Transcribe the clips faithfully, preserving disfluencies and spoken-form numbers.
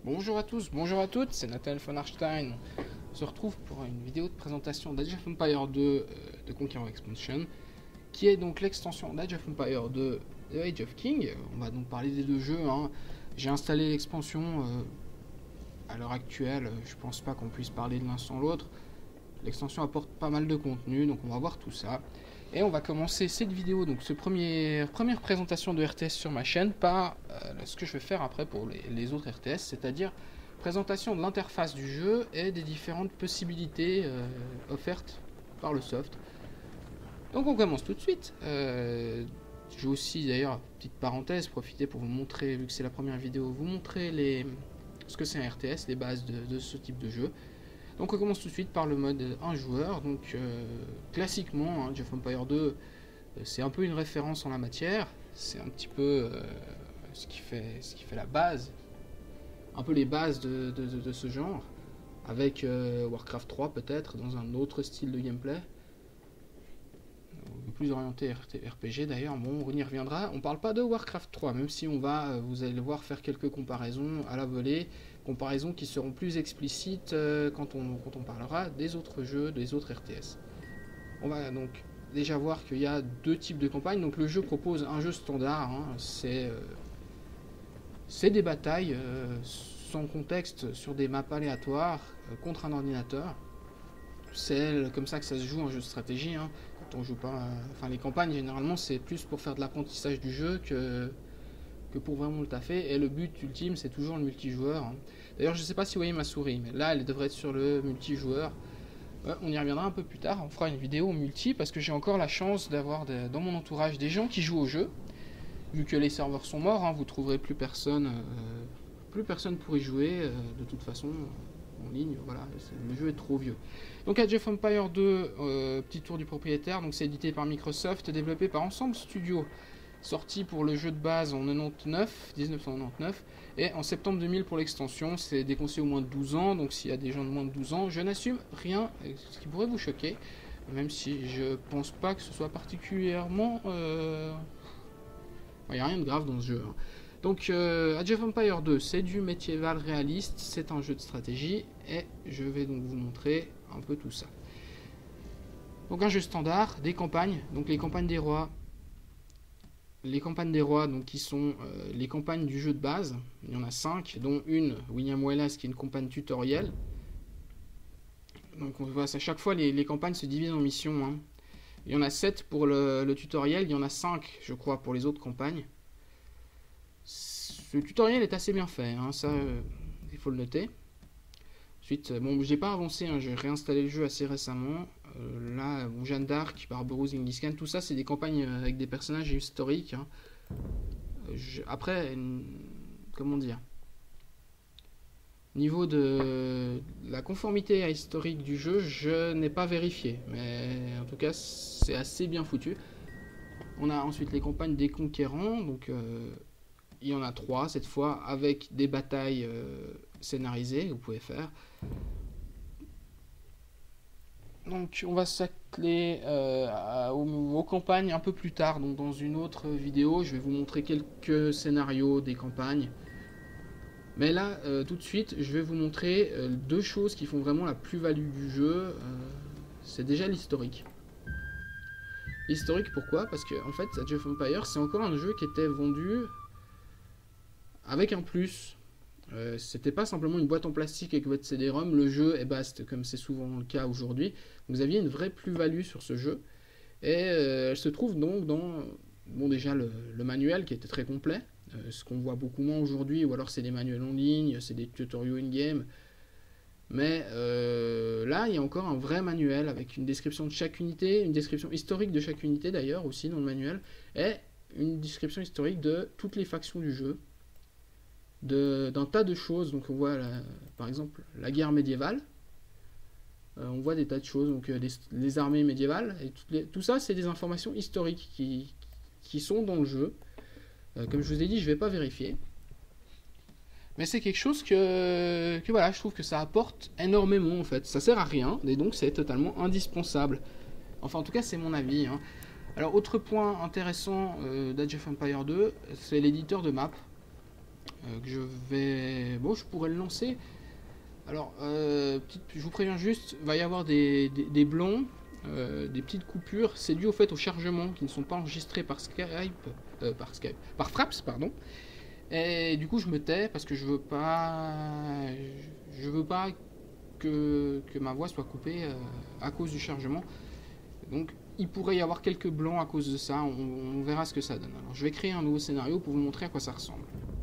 Bonjour à tous, bonjour à toutes, c'est Nathaniel von Arstein. On se retrouve pour une vidéo de présentation d'Age of Empires deux euh, de Conqueror Expansion, qui est donc l'extension d'Age of Empires deux de Age of King. On va donc parler des deux jeux. Hein. J'ai installé l'expansion euh, à l'heure actuelle, je pense pas qu'on puisse parler de l'un sans l'autre. L'extension apporte pas mal de contenu, donc on va voir tout ça. Et on va commencer cette vidéo, donc ce premier, première présentation de R T S sur ma chaîne, par euh, ce que je vais faire après pour les, les autres R T S, c'est-à-dire présentation de l'interface du jeu et des différentes possibilités euh, offertes par le soft. Donc on commence tout de suite. Euh, je vais aussi d'ailleurs, petite parenthèse, profiter pour vous montrer, vu que c'est la première vidéo, vous montrer les, ce que c'est un R T S, les bases de, de ce type de jeu. Donc on commence tout de suite par le mode un joueur. Donc euh, classiquement, hein, Age of Empires deux, euh, c'est un peu une référence en la matière. C'est un petit peu euh, ce, qui fait, ce qui fait la base, un peu les bases de, de, de, de ce genre, avec euh, Warcraft trois peut-être, dans un autre style de gameplay. Plus orienté R P G d'ailleurs, bon, on y reviendra. On parle pas de Warcraft trois, même si on va, vous allez le voir, faire quelques comparaisons à la volée, comparaisons qui seront plus explicites euh, quand, on, quand on parlera des autres jeux, des autres R T S. On va donc déjà voir qu'il y a deux types de campagnes. Donc le jeu propose un jeu standard, hein, c'est euh, des batailles euh, sans contexte sur des maps aléatoires euh, contre un ordinateur. C'est comme ça que ça se joue en jeu de stratégie. Hein. Quand on joue pas, euh, enfin les campagnes généralement c'est plus pour faire de l'apprentissage du jeu que que pour vraiment le taffer. Et le but ultime c'est toujours le multijoueur. Hein. D'ailleurs je sais pas si vous voyez ma souris, mais là elle devrait être sur le multijoueur. Ouais, on y reviendra un peu plus tard. On fera une vidéo multi parce que j'ai encore la chance d'avoir de, dans mon entourage des gens qui jouent au jeu. Vu que les serveurs sont morts, hein, vous trouverez plus personne, euh, plus personne pour y jouer euh, de toute façon. En ligne, voilà, le jeu est trop vieux. Donc Age of Empires deux, euh, petit tour du propriétaire, donc c'est édité par Microsoft, développé par Ensemble Studio, sorti pour le jeu de base en mille neuf cent quatre-vingt-dix-neuf, et en septembre deux mille pour l'extension. C'est déconseillé au moins de douze ans, donc s'il y a des gens de moins de douze ans, je n'assume rien, ce qui pourrait vous choquer, même si je pense pas que ce soit particulièrement... Euh... Il n'y a rien de grave dans ce jeu. Hein. Donc euh, Age of Empires deux, c'est du médiéval réaliste, c'est un jeu de stratégie, et je vais donc vous montrer un peu tout ça. Donc un jeu standard, des campagnes, donc les campagnes des rois, les campagnes des rois, donc qui sont euh, les campagnes du jeu de base, il y en a cinq, dont une, William Wallace, qui est une campagne tutorielle. Donc on voit à chaque fois les, les campagnes se divisent en missions. Hein. Il y en a sept pour le, le tutoriel, il y en a cinq, je crois, pour les autres campagnes. Le tutoriel est assez bien fait, hein, ça, euh, il faut le noter. Ensuite, bon, j'ai pas avancé, hein, j'ai réinstallé le jeu assez récemment. Euh, là, bon, Jeanne d'Arc, Barberousse, Ingliscan, tout ça, c'est des campagnes avec des personnages historiques. Hein. Euh, je, après, une, comment dire, niveau de la conformité à historique du jeu, je n'ai pas vérifié, mais en tout cas, c'est assez bien foutu. On a ensuite les campagnes des conquérants, donc... Euh, il y en a trois cette fois, avec des batailles euh, scénarisées que vous pouvez faire. Donc on va s'atteler euh, aux, aux campagnes un peu plus tard. Donc dans une autre vidéo, je vais vous montrer quelques scénarios des campagnes. Mais là, euh, tout de suite, je vais vous montrer euh, deux choses qui font vraiment la plus-value du jeu. Euh, C'est déjà l'historique. L'historique, pourquoi? Parce que en fait, Age of Empires, c'est encore un jeu qui était vendu... avec un plus, euh, c'était pas simplement une boîte en plastique avec votre C D ROM, le jeu est basta, comme c'est souvent le cas aujourd'hui. Vous aviez une vraie plus-value sur ce jeu, et euh, elle se trouve donc dans, bon déjà le, le manuel qui était très complet, euh, ce qu'on voit beaucoup moins aujourd'hui, ou alors c'est des manuels en ligne, c'est des tutoriaux in-game, mais euh, là il y a encore un vrai manuel avec une description de chaque unité, une description historique de chaque unité d'ailleurs aussi dans le manuel, et une description historique de toutes les factions du jeu, d'un tas de choses. Donc on voit la, par exemple la guerre médiévale, euh, on voit des tas de choses, donc euh, les, les armées médiévales, et les, tout ça c'est des informations historiques qui, qui sont dans le jeu. Euh, comme je vous ai dit, je vais pas vérifier, mais c'est quelque chose que, que voilà, je trouve que ça apporte énormément en fait. Ça sert à rien, et donc c'est totalement indispensable. Enfin en tout cas c'est mon avis. Hein. Alors autre point intéressant euh, d'Age of Empires deux, c'est l'éditeur de map. euh, que je vais... Bon, je pourrais le lancer. Alors, euh, petite, je vous préviens juste, il va y avoir des, des, des blancs, euh, des petites coupures. C'est dû au fait au chargement qui ne sont pas enregistrés par Skype, euh, par Skype, par Fraps, pardon. Et du coup, je me tais parce que je veux pas, je veux pas que, que ma voix soit coupée euh, à cause du chargement. Donc, il pourrait y avoir quelques blancs à cause de ça. On, on verra ce que ça donne. Alors, je vais créer un nouveau scénario pour vous montrer à quoi ça ressemble.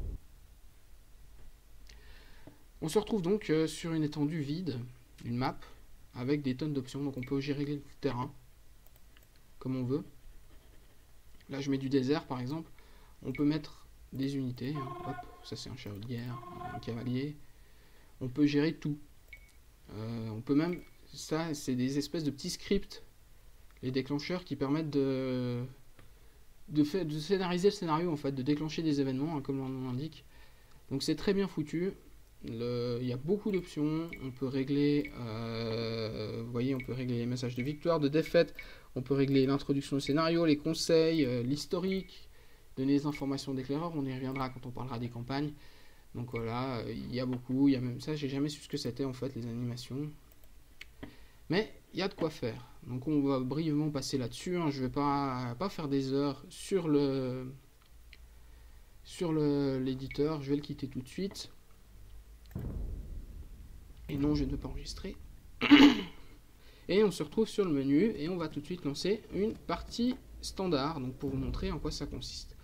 On se retrouve donc euh, sur une étendue vide, une map, avec des tonnes d'options. Donc on peut gérer le terrain comme on veut. Là je mets du désert par exemple. On peut mettre des unités. Hein. Hop, ça c'est un chariot de guerre, un cavalier. On peut gérer tout. Euh, on peut même... Ça c'est des espèces de petits scripts, les déclencheurs qui permettent de... De, fait, de scénariser le scénario en fait, de déclencher des événements hein, comme l'on l'indique. Donc c'est très bien foutu. Le, il y a beaucoup d'options, on peut régler, euh, vous voyez, on peut régler les messages de victoire, de défaite, on peut régler l'introduction au scénario, les conseils, euh, l'historique, donner des informations d'éclaireur, on y reviendra quand on parlera des campagnes. Donc voilà, euh, il y a beaucoup, il y a même ça, j'ai jamais su ce que c'était en fait les animations. Mais il y a de quoi faire. Donc on va brièvement passer là-dessus, hein. Je vais pas, pas faire des heures sur le sur l'éditeur, je vais le quitter tout de suite. Et non, je ne peux pas enregistrer. Et on se retrouve sur le menu et on va tout de suite lancer une partie standard, donc pour vous montrer en quoi ça consiste.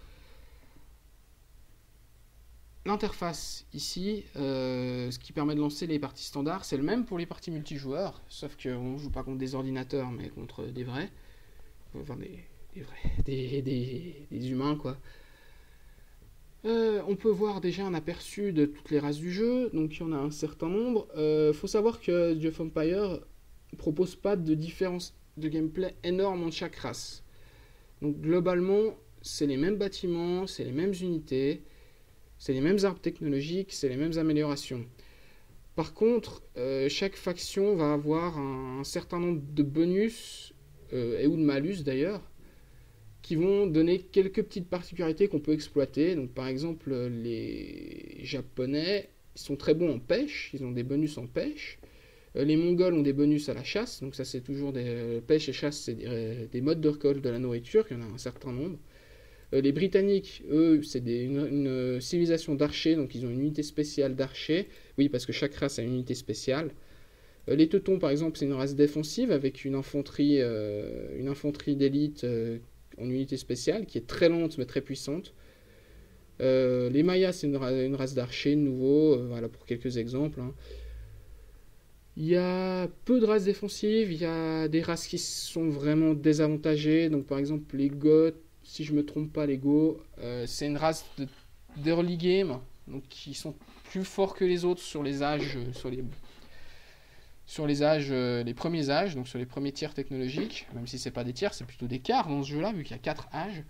L'interface ici, euh, ce qui permet de lancer les parties standards, c'est le même pour les parties multijoueurs, sauf qu'on ne joue pas contre des ordinateurs, mais contre des vrais. Enfin, des, des vrais, des, des, des humains, quoi. Euh, on peut voir déjà un aperçu de toutes les races du jeu, donc il y en a un certain nombre. Il euh, faut savoir que Age of Empires ne propose pas de différence de gameplay énorme entre chaque race. Donc globalement, c'est les mêmes bâtiments, c'est les mêmes unités, c'est les mêmes arbres technologiques, c'est les mêmes améliorations. Par contre, euh, chaque faction va avoir un, un certain nombre de bonus, euh, et ou de malus d'ailleurs, qui vont donner quelques petites particularités qu'on peut exploiter. Donc par exemple, les Japonais, ils sont très bons en pêche, ils ont des bonus en pêche. Les Mongols ont des bonus à la chasse, donc ça c'est toujours des pêche et chasse, c'est des, des modes de récolte de la nourriture, il y en a un certain nombre. Les Britanniques, eux, c'est une, une civilisation d'archers, donc ils ont une unité spéciale d'archers. Oui, parce que chaque race a une unité spéciale. Les Teutons, par exemple, c'est une race défensive avec une infanterie, euh, une infanterie d'élite euh, en unité spéciale, qui est très lente mais très puissante. Euh, les Mayas, c'est une, une race d'archers, de nouveau, euh, voilà pour quelques exemples. Hein. Il y a peu de races défensives, il y a des races qui sont vraiment désavantagées, donc par exemple les Goths, si je me trompe pas, les Goths, euh, c'est une race d'early game, donc qui sont plus forts que les autres sur les âges, sur les... sur les âges, euh, les premiers âges, donc sur les premiers tiers technologiques, même si c'est pas des tiers, c'est plutôt des quarts dans ce jeu-là, vu qu'il y a quatre âges,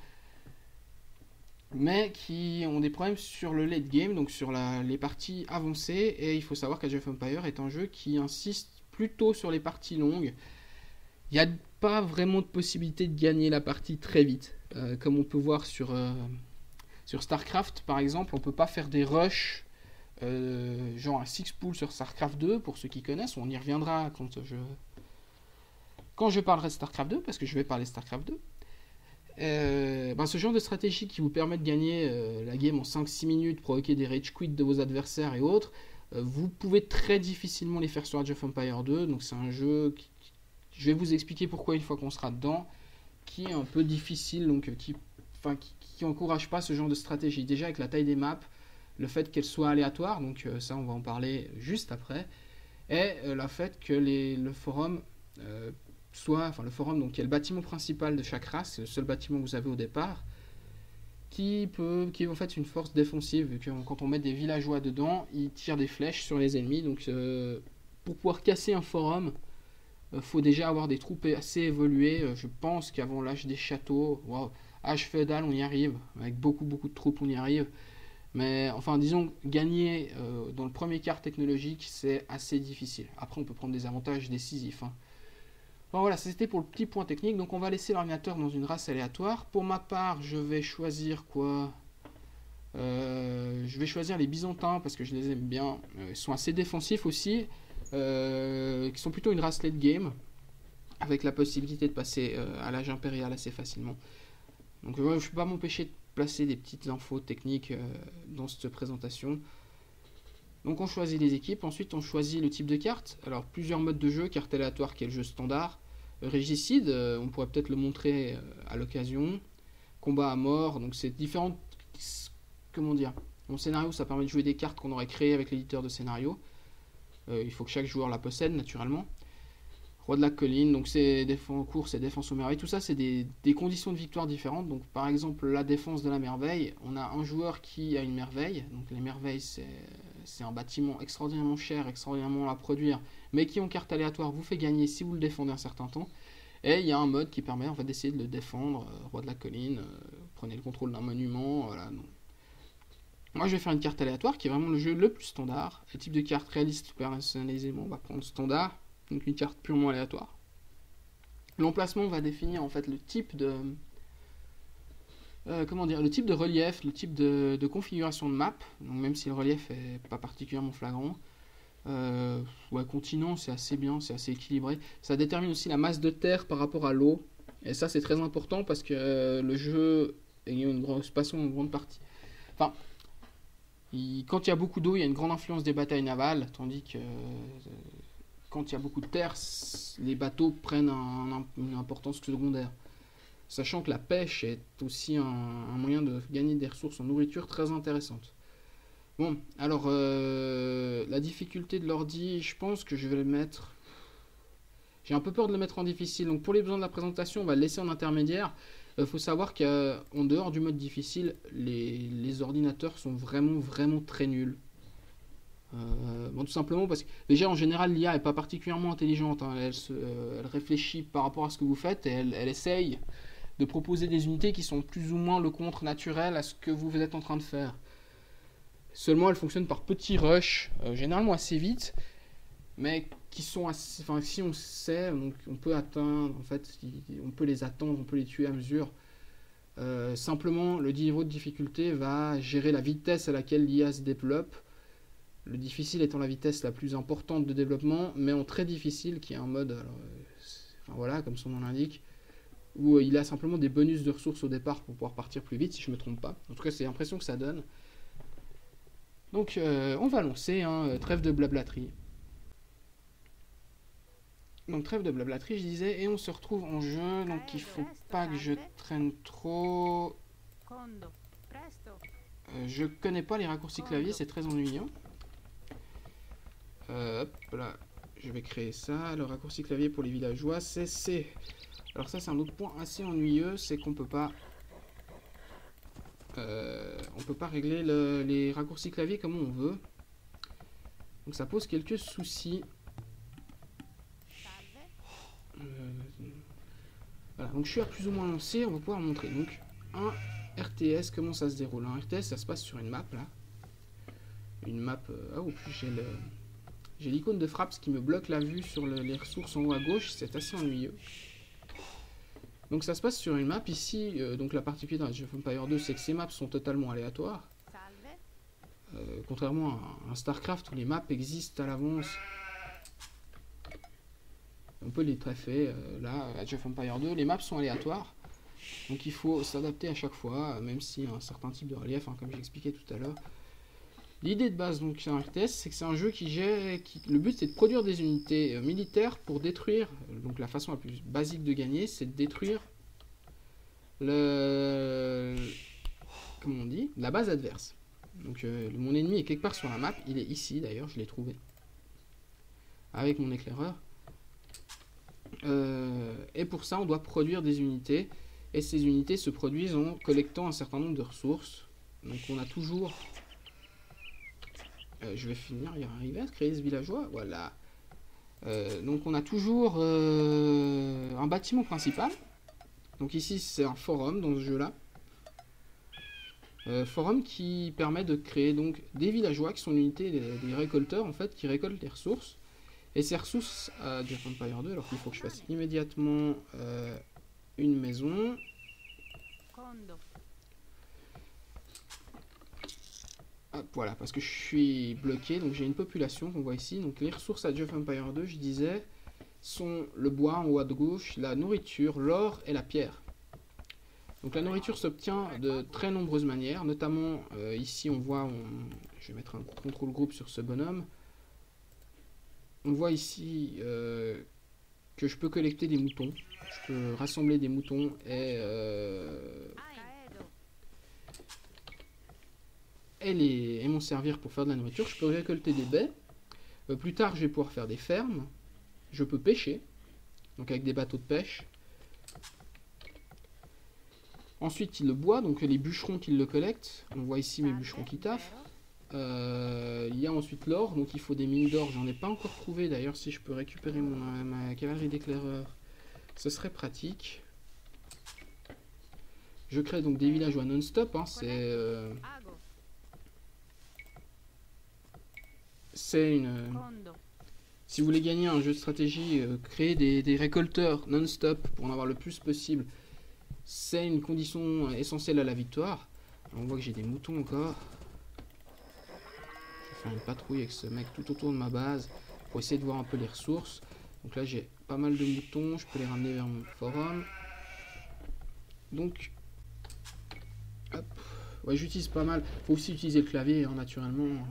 mais qui ont des problèmes sur le late game, donc sur la, les parties avancées, et il faut savoir qu'Age of Empires est un jeu qui insiste plutôt sur les parties longues. Il n'y a pas vraiment de possibilité de gagner la partie très vite, euh, comme on peut voir sur, euh, sur StarCraft par exemple, on peut pas faire des rushs. Euh, genre un six pool sur StarCraft deux, pour ceux qui connaissent, on y reviendra quand je quand je parlerai de StarCraft deux, parce que je vais parler de StarCraft deux. Euh, ben ce genre de stratégie qui vous permet de gagner euh, la game en cinq six minutes, provoquer des rage quits de vos adversaires et autres, euh, vous pouvez très difficilement les faire sur Age of Empires deux, donc c'est un jeu qui, je vais vous expliquer pourquoi une fois qu'on sera dedans, qui est un peu difficile, donc qui enfin qui, qui encourage pas ce genre de stratégie. Déjà avec la taille des maps, le fait qu'elle soit aléatoire, donc euh, ça on va en parler juste après, et euh, le fait que les, le forum euh, soit, enfin le forum donc qui est le bâtiment principal de chaque race, c'est le seul bâtiment que vous avez au départ, qui peut, qui est en fait une force défensive, vu que quand on met des villageois dedans, ils tirent des flèches sur les ennemis, donc euh, pour pouvoir casser un forum, euh, faut déjà avoir des troupes assez évoluées. Euh, je pense qu'avant l'âge des châteaux, wow, âge féodal on y arrive, avec beaucoup beaucoup de troupes on y arrive. Mais enfin, disons, gagner euh, dans le premier quart technologique, c'est assez difficile. Après, on peut prendre des avantages décisifs. Hein. Bon, voilà, c'était pour le petit point technique. Donc, on va laisser l'ordinateur dans une race aléatoire. Pour ma part, je vais choisir quoi Euh, je vais choisir les Byzantins parce que je les aime bien. Euh, ils sont assez défensifs aussi. Euh, qui sont plutôt une race late game. Avec la possibilité de passer euh, à l'âge impérial assez facilement. Donc euh, je ne peux pas m'empêcher de placer des petites infos techniques euh, dans cette présentation. Donc on choisit les équipes, ensuite on choisit le type de carte. Alors plusieurs modes de jeu, carte aléatoire qui est le jeu standard. Régicide, euh, on pourrait peut-être le montrer euh, à l'occasion. Combat à mort, donc c'est différent. Comment dire, mon scénario ça permet de jouer des cartes qu'on aurait créées avec l'éditeur de scénario. Euh, il faut que chaque joueur la possède naturellement. Roi de la colline, donc c'est défense course et défense aux merveilles. Tout ça, c'est des, des conditions de victoire différentes. Donc, par exemple, la défense de la merveille, on a un joueur qui a une merveille. Donc, les merveilles, c'est un bâtiment extraordinairement cher, extraordinairement long à produire, mais qui, en carte aléatoire, vous fait gagner si vous le défendez un certain temps. Et il y a un mode qui permet en fait d'essayer de le défendre. Euh, Roi de la colline, euh, prenez le contrôle d'un monument. Voilà. Donc. Moi, je vais faire une carte aléatoire qui est vraiment le jeu le plus standard. Le type de carte réaliste personnalisé, on va prendre standard. Donc une carte purement aléatoire. L'emplacement va définir en fait le type de euh, comment dire, le type de relief, le type de, de configuration de map. Donc même si le relief est pas particulièrement flagrant, euh, ouais, continent c'est assez bien, c'est assez équilibré. Ça détermine aussi la masse de terre par rapport à l'eau. Et ça c'est très important parce que euh, le jeu ayant une grosse passion, une grande partie. Enfin, il, quand il y a beaucoup d'eau, il y a une grande influence des batailles navales, tandis que euh, quand il y a beaucoup de terre, les bateaux prennent un, un, une importance secondaire. Sachant que la pêche est aussi un, un moyen de gagner des ressources en nourriture très intéressante. Bon, alors euh, la difficulté de l'ordi, je pense que je vais le mettre... J'ai un peu peur de le mettre en difficile, donc pour les besoins de la présentation, on va le laisser en intermédiaire. Il euh, faut savoir qu'en dehors du mode difficile, les, les ordinateurs sont vraiment, vraiment très nuls. Euh, bon, tout simplement parce que déjà en général l'I A est pas particulièrement intelligente, hein. Elle, se, euh, elle réfléchit par rapport à ce que vous faites et elle, elle essaye de proposer des unités qui sont plus ou moins le contre naturel à ce que vous êtes en train de faire. Seulement elle fonctionne par petits rushs, euh, généralement assez vite, mais qui sont assez, enfin si on sait, donc on peut atteindre, en fait, on peut les attendre, on peut les tuer à mesure. Euh, simplement le niveau de difficulté va gérer la vitesse à laquelle l'I A se développe. Le difficile étant la vitesse la plus importante de développement, mais en très difficile, qui est un mode, alors, euh, enfin voilà, comme son nom l'indique, où euh, il a simplement des bonus de ressources au départ pour pouvoir partir plus vite, si je ne me trompe pas. En tout cas, c'est l'impression que ça donne. Donc, euh, on va lancer, hein, trêve de blablaterie. Donc, trêve de blablaterie, je disais, et on se retrouve en jeu, donc il faut pas que je traîne trop. Euh, je connais pas les raccourcis clavier, c'est très ennuyant. Euh, hop là, je vais créer ça. Le raccourci clavier pour les villageois, c'est C. Alors ça, c'est un autre point assez ennuyeux, c'est qu'on peut pas, euh, on peut pas régler le, les raccourcis clavier comme on veut. Donc ça pose quelques soucis. Euh, voilà, donc je suis à plus ou moins lancé. On va pouvoir montrer. Donc un R T S, comment ça se déroule. Un R T S, ça se passe sur une map là. Une map. Euh, ah, au plus j'ai le J'ai l'icône de frappe, ce qui me bloque la vue sur le, les ressources en haut à gauche, c'est assez ennuyeux. Donc ça se passe sur une map ici, euh, donc la particularité dans Age of Empires deux, c'est que ces maps sont totalement aléatoires. Euh, contrairement à un StarCraft où les maps existent à l'avance. On peut les treffer, euh, là, Age of Empires deux, les maps sont aléatoires. Donc il faut s'adapter à chaque fois, même si un certain type de relief, hein, comme j'expliquais tout à l'heure. L'idée de base donc c'est un R T S, c'est que c'est un jeu qui gère, qui, le but c'est de produire des unités euh, militaires pour détruire, donc la façon la plus basique de gagner, c'est de détruire le, comment on dit, la base adverse. Donc euh, mon ennemi est quelque part sur la map, il est ici d'ailleurs, je l'ai trouvé, avec mon éclaireur. Euh, et pour ça on doit produire des unités, et ces unités se produisent en collectant un certain nombre de ressources. Donc on a toujours... Euh, je vais finir, y arriver à créer ce villageois, voilà. Euh, donc on a toujours euh, un bâtiment principal. Donc ici c'est un forum dans ce jeu-là. Euh, forum qui permet de créer donc des villageois qui sont l'unité des, des récolteurs en fait, qui récoltent les ressources. Et ces ressources à Age of Empires deux, alors qu'il faut que je fasse immédiatement euh, une maison. Hop, voilà, parce que je suis bloqué, donc j'ai une population qu'on voit ici. Donc les ressources à Age of Empires deux, je disais, sont le bois en haut à gauche, la nourriture, l'or et la pierre. Donc la nourriture s'obtient de très nombreuses manières, notamment euh, ici on voit, on, je vais mettre un contrôle groupe sur ce bonhomme, on voit ici euh, que je peux collecter des moutons, je peux rassembler des moutons et, euh, et, les, et m'en servir pour faire de la nourriture. Je peux récolter des baies, euh, plus tard je vais pouvoir faire des fermes, je peux pêcher, donc avec des bateaux de pêche. Ensuite, il le boit, donc les bûcherons qui le collectent. On voit ici mes bûcherons qui taffent. Euh, il y a ensuite l'or, donc il faut des mines d'or. J'en ai pas encore trouvé. D'ailleurs, si je peux récupérer mon, ma cavalerie d'éclaireurs, ce serait pratique. Je crée donc des villageois non-stop. Hein, c'est euh, c'est une... Euh, si vous voulez gagner un jeu de stratégie, euh, créer des, des récolteurs non-stop pour en avoir le plus possible. C'est une condition essentielle à la victoire. Alors on voit que j'ai des moutons encore. Je vais faire une patrouille avec ce mec tout autour de ma base pour essayer de voir un peu les ressources. Donc là j'ai pas mal de moutons, je peux les ramener vers mon forum. Donc, hop. Ouais, j'utilise pas mal. Faut aussi utiliser le clavier, hein, naturellement.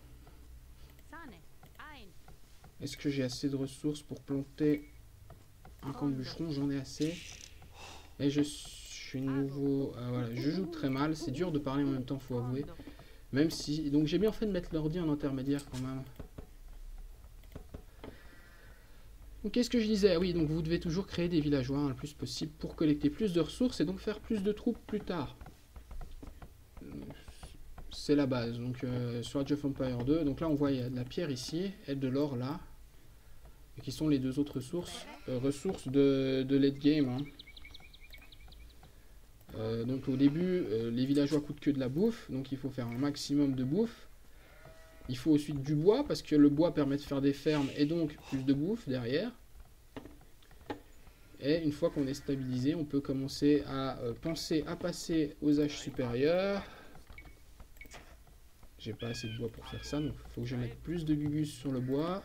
Est-ce que j'ai assez de ressources pour planter un camp de bûcheron? J'en ai assez. Et je suis nouveau, euh, voilà, je joue très mal, c'est dur de parler en même temps, faut avouer. Même si, donc j'ai bien fait de mettre l'ordi en intermédiaire quand même. Donc qu'est-ce que je disais? Oui, donc vous devez toujours créer des villageois hein, le plus possible pour collecter plus de ressources et donc faire plus de troupes plus tard. C'est la base, donc euh, sur Age of Empires deux, donc là on voit il y a de la pierre ici et de l'or là. Et qui sont les deux autres sources, euh, ressources de, de late game. Hein. Euh, donc au début, euh, les villageois coûtent que de la bouffe, donc il faut faire un maximum de bouffe. Il faut ensuite du bois, parce que le bois permet de faire des fermes et donc plus de bouffe derrière. Et une fois qu'on est stabilisé, on peut commencer à euh, penser à passer aux âges supérieurs. J'ai pas assez de bois pour faire ça, donc il faut que je mette plus de gugus sur le bois.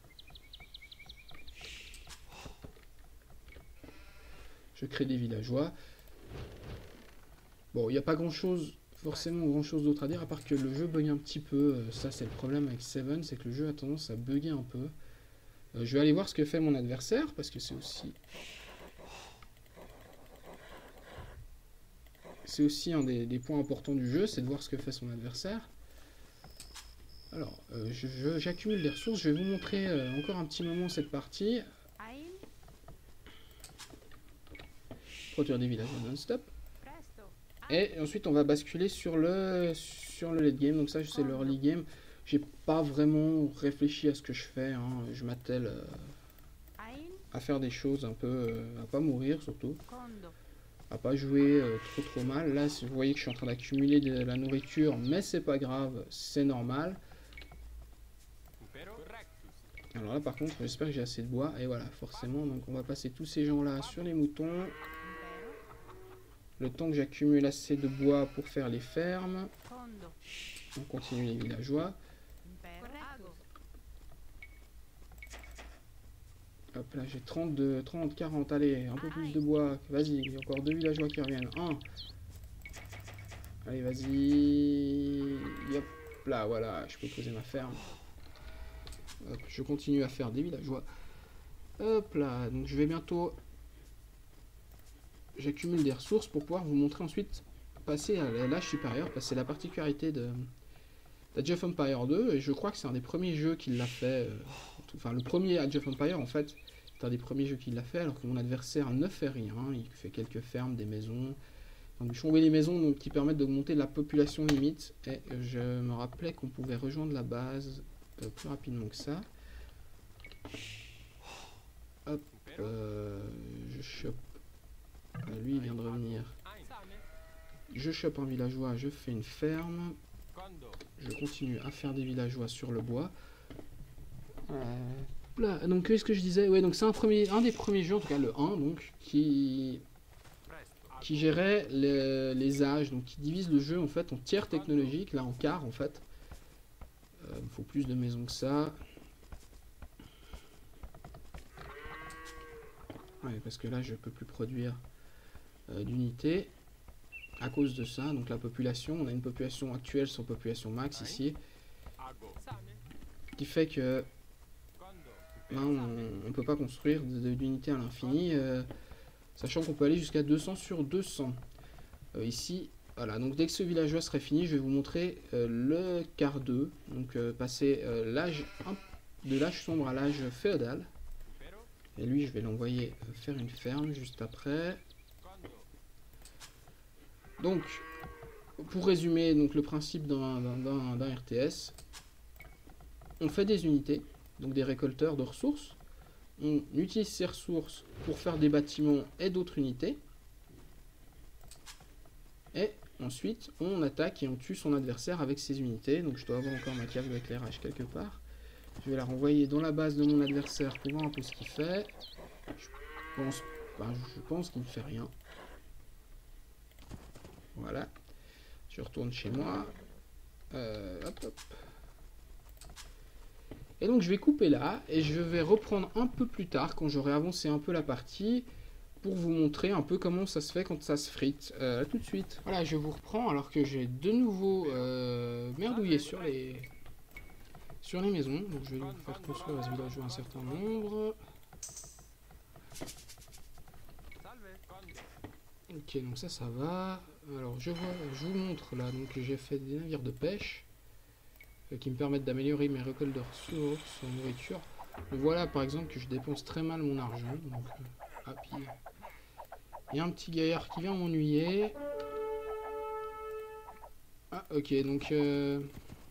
Je crée des villageois. Bon, il n'y a pas grand chose, forcément grand chose d'autre à dire, à part que le jeu bug un petit peu. Euh, ça, c'est le problème avec Seven, c'est que le jeu a tendance à bugger un peu. Euh, je vais aller voir ce que fait mon adversaire, parce que c'est aussi... C'est aussi un des, des points importants du jeu, c'est de voir ce que fait son adversaire. Alors, euh, j'accumule je, des ressources, je vais vous montrer euh, encore un petit moment cette partie. Produire des villages non-stop. Et ensuite on va basculer sur le sur le late game, donc ça c'est le early game. J'ai pas vraiment réfléchi à ce que je fais, hein. Je m'attelle euh, à faire des choses un peu, euh, à pas mourir surtout, à pas jouer euh, trop trop mal. Là vous voyez que je suis en train d'accumuler de la nourriture, mais c'est pas grave, c'est normal. Alors là par contre j'espère que j'ai assez de bois, et voilà forcément, donc on va passer tous ces gens là sur les moutons. Le temps que j'accumule assez de bois pour faire les fermes. On continue les villageois. Hop là, j'ai trente, trente, quarante, allez, un peu plus de bois. Vas-y, il y a encore deux villageois qui reviennent. Un. Allez, vas-y. Hop là, voilà, je peux poser ma ferme. Hop, je continue à faire des villageois. Hop là, donc je vais bientôt... J'accumule des ressources pour pouvoir vous montrer ensuite passer à l'âge supérieur, parce que c'est la particularité de d'Age of Empires deux, et je crois que c'est un des premiers jeux qui l'a fait, euh, enfin le premier Age of Empires en fait, c'est un des premiers jeux qui l'a fait, alors que mon adversaire ne fait rien, il fait quelques fermes, des maisons, donc je les maisons donc, qui permettent d'augmenter la population limite, et je me rappelais qu'on pouvait rejoindre la base euh, plus rapidement que ça. Hop, euh, je chope. Lui il vient de revenir. Je chope un villageois, je fais une ferme. Je continue à faire des villageois sur le bois. Euh, là, donc qu'est-ce que je disais? Ouais, donc c'est un premier, un des premiers jeux, en tout cas le un, donc qui qui gérait les, les âges, donc qui divise le jeu en fait en tiers technologiques, là en quart en fait. il me faut plus de maisons que ça. Ouais, parce que là, je peux plus produire euh, d'unités à cause de ça. Donc la population, on a une population actuelle sur population max ici. Ce qui fait que là, on ne peut pas construire d'unités à l'infini, euh, sachant qu'on peut aller jusqu'à deux cents sur deux cents. Euh, ici, voilà, donc dès que ce villageois serait fini, je vais vous montrer euh, le quart deux. Donc euh, passer euh, l'âge de l'âge sombre à l'âge féodal. Et lui, je vais l'envoyer faire une ferme juste après. Donc, pour résumer donc, le principe d'un R T S, on fait des unités, donc des récolteurs de ressources. On utilise ces ressources pour faire des bâtiments et d'autres unités. Et ensuite, on attaque et on tue son adversaire avec ses unités. Donc je dois avoir encore ma cave d'éclairage quelque part. Je vais la renvoyer dans la base de mon adversaire pour voir un peu ce qu'il fait. Je pense, ben, je pense qu'il ne fait rien. Voilà. Je retourne chez moi. Euh, hop, hop. Et donc je vais couper là et je vais reprendre un peu plus tard quand j'aurai avancé un peu la partie pour vous montrer un peu comment ça se fait quand ça se frite. Euh, tout de suite. Voilà, je vous reprends alors que j'ai de nouveau euh, merdouillé sur les sur les maisons. Donc je vais vous faire construire à ce villageois un certain nombre. Ok, donc ça, ça va. Alors je vois, je vous montre là, donc j'ai fait des navires de pêche euh, qui me permettent d'améliorer mes récoltes de ressources en nourriture. Donc voilà par exemple que je dépense très mal mon argent. Donc, euh, ah, puis, il y a un petit gaillard qui vient m'ennuyer. Ah ok, donc... Euh...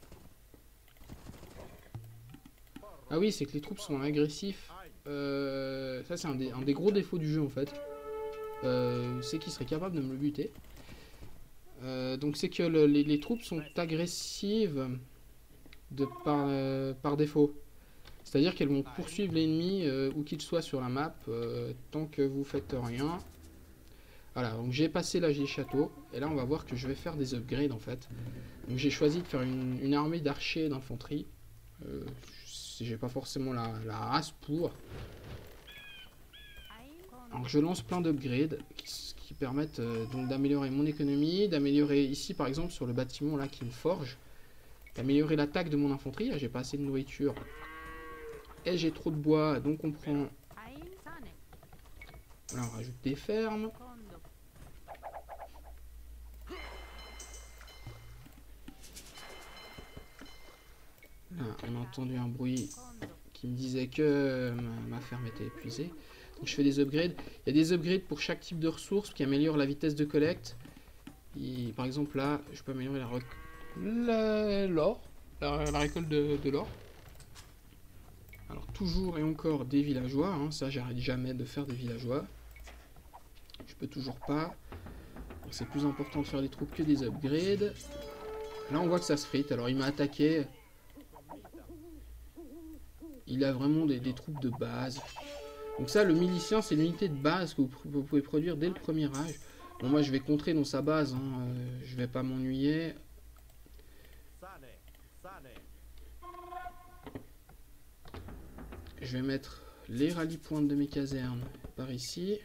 Ah oui, c'est que les troupes sont agressifs. Euh, ça c'est un des, un des gros défauts du jeu en fait. Euh, c'est qu'ils seraient capables de me le buter. Euh, donc c'est que le, les, les troupes sont agressives de par, euh, par défaut. C'est-à-dire qu'elles vont poursuivre l'ennemi euh, où qu'il soit sur la map euh, tant que vous faites rien. Voilà, donc j'ai passé l'âge des châteaux et là on va voir que je vais faire des upgrades en fait. Donc j'ai choisi de faire une, une armée d'archers et d'infanterie. Euh, j'ai pas forcément la, la race pour. Alors je lance plein d'upgrades qui, qui permettent euh, donc d'améliorer mon économie, d'améliorer ici par exemple sur le bâtiment là qui me forge, d'améliorer l'attaque de mon infanterie. Là j'ai pas assez de nourriture et j'ai trop de bois, donc on prend. Voilà, on rajoute des fermes. Là, on a entendu un bruit qui me disait que ma, ma ferme était épuisée. Donc je fais des upgrades. Il y a des upgrades pour chaque type de ressources qui améliorent la vitesse de collecte. Et, par exemple là, je peux améliorer la l'or, la, la, la récolte de, de l'or. Alors toujours et encore des villageois, hein. Ça j'arrête jamais de faire des villageois. Je peux toujours pas. C'est plus important de faire des troupes que des upgrades. Là on voit que ça se frite. Alors il m'a attaqué. Il a vraiment des, des troupes de base. Donc ça, le milicien, c'est l'unité de base que vous, vous pouvez produire dès le premier âge. Bon, moi, je vais contrer dans sa base. Hein. Euh, je vais pas m'ennuyer. Je vais mettre les rallye-points de mes casernes par ici.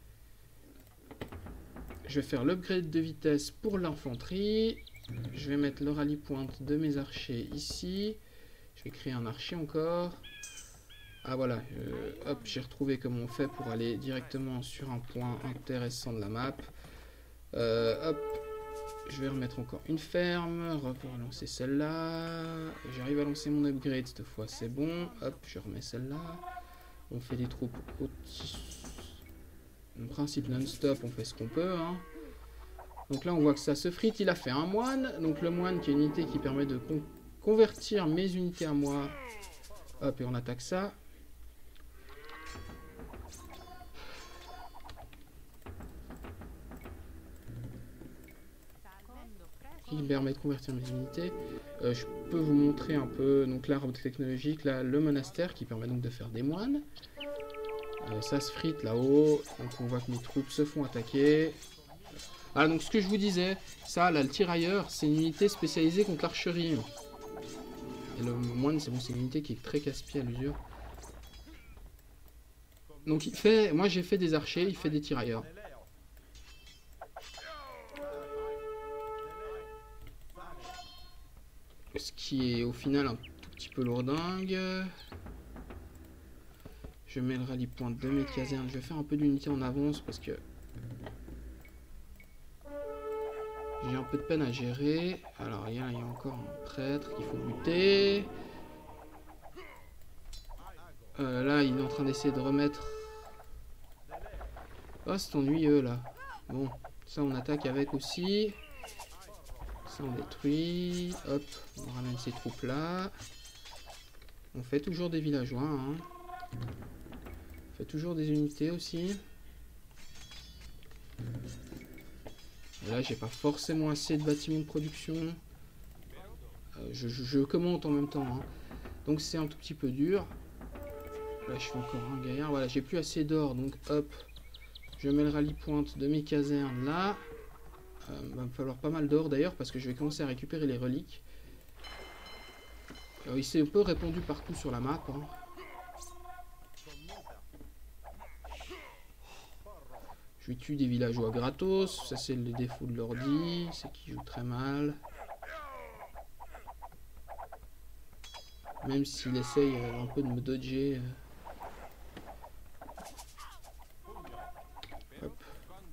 Je vais faire l'upgrade de vitesse pour l'infanterie. Je vais mettre le rallye-point de mes archers ici. Je vais créer un archer encore. Ah voilà, euh, hop, j'ai retrouvé comment on fait pour aller directement sur un point intéressant de la map. Euh, hop, je vais remettre encore une ferme, relancer celle-là. J'arrive à lancer mon upgrade cette fois, c'est bon. Hop, je remets celle-là. On fait des troupes au en principe non-stop, on fait ce qu'on peut. Hein. Donc là, on voit que ça se frite. Il a fait un moine. Donc le moine qui est une unité qui permet de con convertir mes unités à moi. Hop, et on attaque ça. Qui permet de convertir mes unités. Euh, je peux vous montrer un peu donc l'arbre technologique, là, le monastère qui permet donc de faire des moines. Euh, ça se frite là-haut. Donc on voit que mes troupes se font attaquer. Voilà, donc ce que je vous disais, ça là, le tirailleur, c'est une unité spécialisée contre l'archerie. Et le moine, c'est bon, c'est une unité qui est très casse-pied à l'usure. Donc il fait, moi j'ai fait des archers, il fait des tirailleurs. Ce qui est au final un tout petit peu lourdingue. Je mets le rallye point de mes casernes. Je vais faire un peu d'unité en avance parce que j'ai un peu de peine à gérer. Alors il y a, il y a encore un prêtre qu'il faut buter. Euh, là il est en train d'essayer de remettre... Oh c'est ennuyeux là. Bon, ça on attaque avec aussi. Ça on détruit. Hop, on ramène ces troupes là. On fait toujours des villageois. Hein. On fait toujours des unités aussi. Et là j'ai pas forcément assez de bâtiments de production. Euh, je, je, je commente en même temps. Hein. Donc c'est un tout petit peu dur. Là je fais encore un gaillard. Voilà, j'ai plus assez d'or. Donc hop. Je mets le rallye pointe de mes casernes là. Il euh, va me falloir pas mal d'or d'ailleurs parce que je vais commencer à récupérer les reliques. Alors, il s'est un peu répandu partout sur la map. Hein. Je lui tue des villageois gratos. Ça c'est le défaut de l'ordi. C'est qu'il joue très mal. Même s'il essaye euh, un peu de me dodger. Euh... Hop.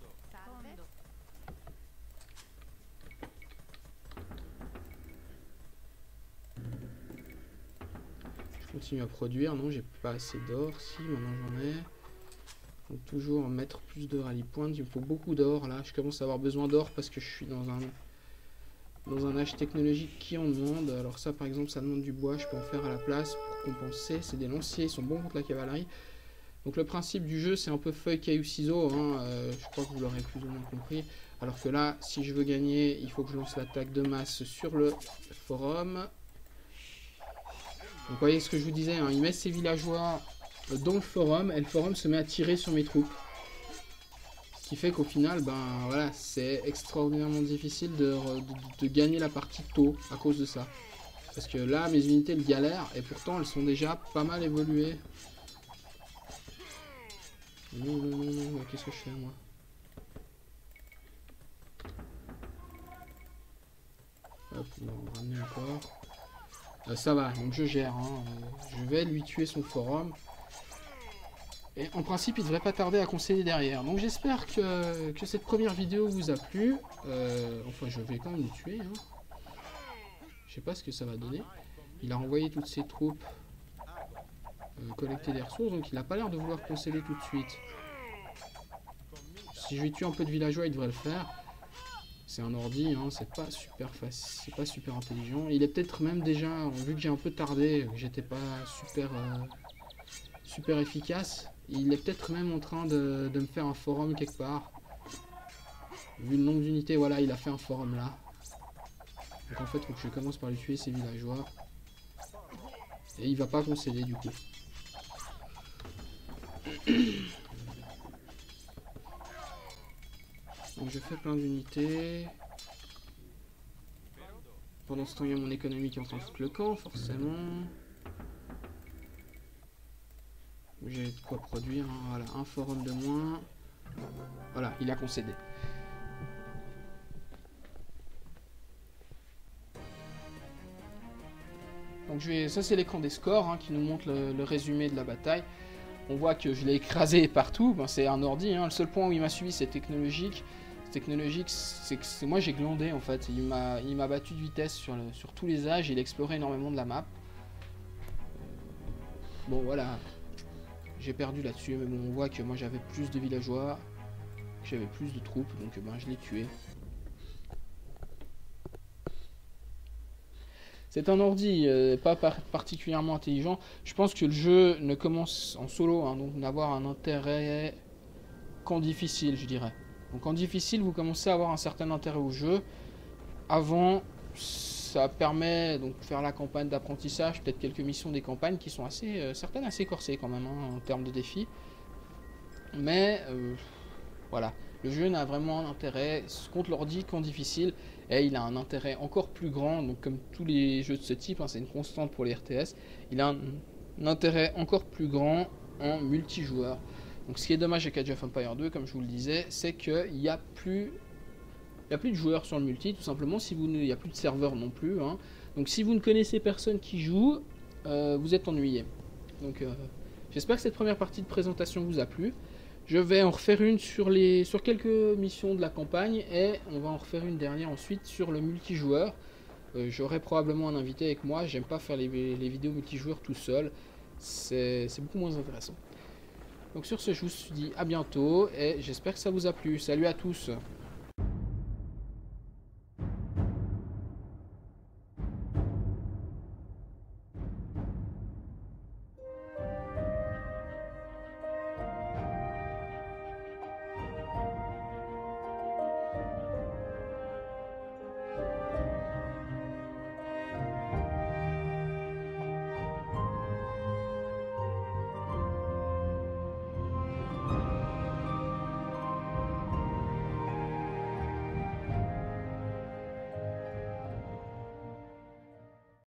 Je continue à produire. Non, j'ai pas assez d'or. Si, maintenant j'en ai. Donc toujours mettre plus de rallye points. Il me faut beaucoup d'or là. Je commence à avoir besoin d'or parce que je suis dans un dans un âge technologique qui en demande. Alors ça par exemple ça demande du bois. Je peux en faire à la place pour compenser. C'est des lanciers. Ils sont bons contre la cavalerie. Donc le principe du jeu c'est un peu feuille, caillou, ciseaux. Hein. Euh, je crois que vous l'aurez plus ou moins compris. Alors que là si je veux gagner il faut que je lance l'attaque de masse sur le forum. Donc vous voyez ce que je vous disais. Hein. Il met ses villageois dans le forum et le forum se met à tirer sur mes troupes. Ce qui fait qu'au final, ben voilà, c'est extraordinairement difficile de, de, de gagner la partie tôt à cause de ça. Parce que là, mes unités elles galèrent et pourtant elles sont déjà pas mal évoluées. Non, non, non, non, qu'est-ce que je fais moi? Hop, on va me ramener encore. Euh, ça va, donc je gère. Hein. Euh, je vais lui tuer son forum. Et en principe, il devrait pas tarder à concéder derrière. Donc j'espère que, que cette première vidéo vous a plu. Euh, enfin, je vais quand même le tuer. Hein. Je sais pas ce que ça va donner. Il a renvoyé toutes ses troupes euh, collecter des ressources. Donc il n'a pas l'air de vouloir concéder tout de suite. Si je lui tue un peu de villageois, il devrait le faire. C'est un ordi, hein, c'est pas super facile, c'est pas super intelligent. Il est peut-être même déjà, vu que j'ai un peu tardé, que j'étais pas super, euh, super efficace. Il est peut-être même en train de, de me faire un forum quelque part. Vu le nombre d'unités, voilà, il a fait un forum là. Donc en fait, il faut que je commence par lui tuer ses villageois. Et il va pas concéder du coup. Donc je fais plein d'unités. Pendant ce temps, il y a mon économie qui est en train de foutre le camp, forcément. J'ai de quoi produire, hein. Voilà, un forum de moins. Voilà, il a concédé. Donc je vais, ça c'est l'écran des scores hein, qui nous montre le, le résumé de la bataille. On voit que je l'ai écrasé partout, ben, c'est un ordi, hein. Le seul point où il m'a suivi c'est technologique. Technologique, c'est que moi j'ai glandé en fait. Il m'a il m'a battu de vitesse sur, le, sur tous les âges, il a exploré énormément de la map. Bon voilà. J'ai perdu là-dessus, mais bon, on voit que moi j'avais plus de villageois, que j'avais plus de troupes, donc ben, je l'ai tué. C'est un ordi euh, pas par particulièrement intelligent. Je pense que le jeu ne commence en solo, hein, donc n'avoir un intérêt qu'en difficile, je dirais. Donc en difficile, vous commencez à avoir un certain intérêt au jeu. Avant, ça permet donc de faire la campagne d'apprentissage, peut-être quelques missions des campagnes qui sont assez, euh, certaines assez corsées quand même hein, en termes de défis. Mais euh, voilà, Le jeu n'a vraiment un intérêt contre l'ordi qu'en difficile, et il a un intérêt encore plus grand, donc comme tous les jeux de ce type, hein, c'est une constante pour les R T S, il a un, un intérêt encore plus grand en multijoueur. Donc ce qui est dommage avec Age of Empires deux, comme je vous le disais, c'est qu'il n'y a plus... Il n'y a plus de joueurs sur le multi, tout simplement, si vous ne... il n'y a plus de serveurs non plus. Hein. Donc si vous ne connaissez personne qui joue, euh, vous êtes ennuyé. Donc euh, j'espère que cette première partie de présentation vous a plu. Je vais en refaire une sur, les... sur quelques missions de la campagne, et on va en refaire une dernière ensuite sur le multijoueur. Euh, J'aurai probablement un invité avec moi, j'aime pas faire les... les vidéos multijoueurs tout seul, c'est beaucoup moins intéressant. Donc sur ce, je vous dis à bientôt, et j'espère que ça vous a plu. Salut à tous!